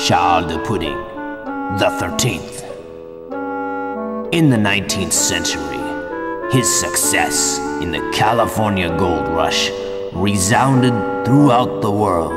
Charles de Pudding, the 13th. In the 19th century, his success in the California gold rush resounded throughout the world.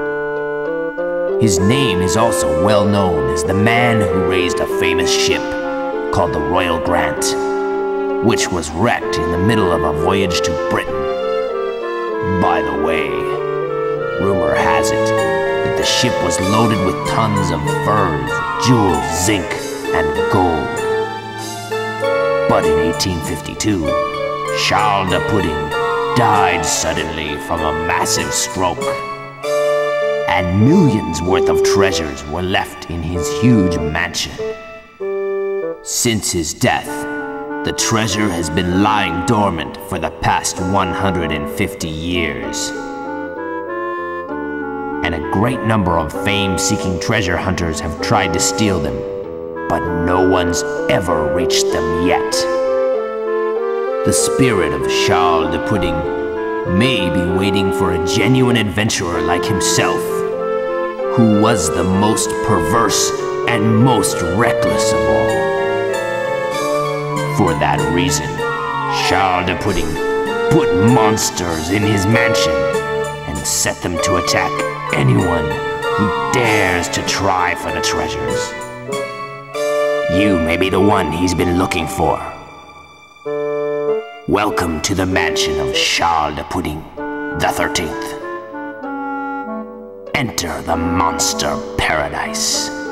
His name is also well known as the man who raised a famous ship called the Royal Grant, which was wrecked in the middle of a voyage to Britain. By the way, rumor has it that the ship was loaded with tons of furs, jewels, zinc, and gold. But in 1852, Charles de Pudding died suddenly from a massive stroke, and millions worth of treasures were left in his huge mansion. Since his death, the treasure has been lying dormant for the past 150 years. And a great number of fame-seeking treasure hunters have tried to steal them, but no one's ever reached them yet. The spirit of Charles de Pudding may be waiting for a genuine adventurer like himself, who was the most perverse and most reckless of all. For that reason, Charles de Pudding put monsters in his mansion and set them to attack anyone who dares to try for the treasures. You may be the one he's been looking for. Welcome to the mansion of Charles de Pudding, the 13th. Enter the monster paradise.